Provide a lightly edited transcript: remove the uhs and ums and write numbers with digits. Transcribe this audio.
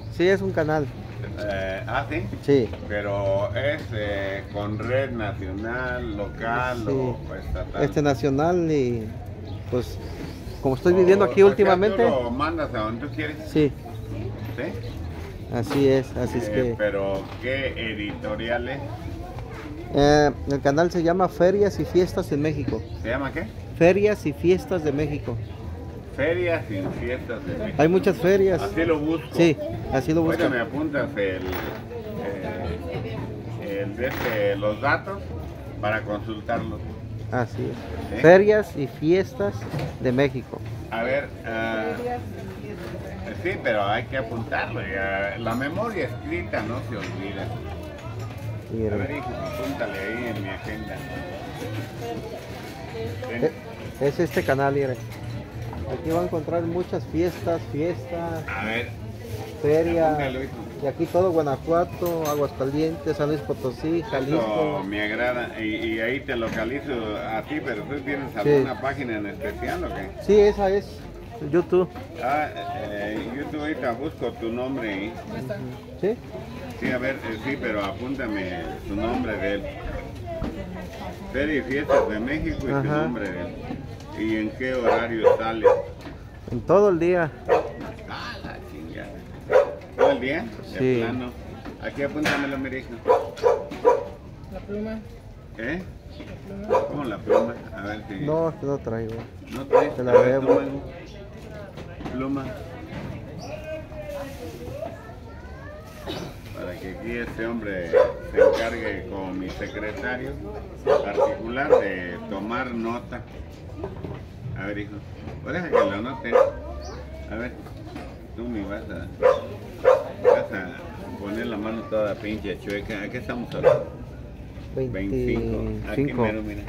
Sí, es un canal. Sí. Sí. Pero es con red nacional, local Sí. o estatal. Nacional y pues como estoy viviendo aquí O sea, últimamente. tú lo mandas a donde tú quieres. Sí, ¿Sí? así es. Así es que Pero, ¿qué editoriales? el canal se llama Ferias y Fiestas en México. ¿Se llama qué? Ferias y Fiestas de México. Ferias y fiestas de México. Hay muchas ferias. Así lo busco. Sí, así lo busco. Ahorita me apuntas los datos para consultarlos. Así es. ¿Sí? Ferias y Fiestas de México. A ver, sí, pero hay que apuntarlo. La memoria escrita no se olvida. A ver, hijo, apúntale ahí en mi agenda. ¿Sí? Es este canal, mire. Aquí va a encontrar muchas fiestas, A ver, ferias. apúntalo, hijo. Y aquí todo Guanajuato, Aguascalientes, San Luis Potosí, Eso Jalisco. me agrada. Y ahí te localizo a ti, pero tú tienes alguna página en especial o qué? Sí, esa es YouTube. YouTube ahorita busco tu nombre ahí. ¿Sí? Sí, a ver, sí, pero apúntame tu nombre de él. Feria y Fiestas de México y tu nombre de él. ¿Y en qué horario sale? En todo el día. Ah, la chingada. ¿Todo el día? De Sí. plano. Aquí apúntamelo, mi hijo. La pluma. ¿Eh? ¿Cómo la pluma? A ver si... No, no traigo. ¿No traes? Te la A ver, debo. toma, hijo. Pluma. Para que aquí este hombre se encargue con mi secretario particular de tomar nota. A ver, hijo, pues deja que lo anote. A ver, tú me vas a poner la mano toda pinche chueca. ¿A qué estamos hablando? 25. Aquí 25. mero, mira.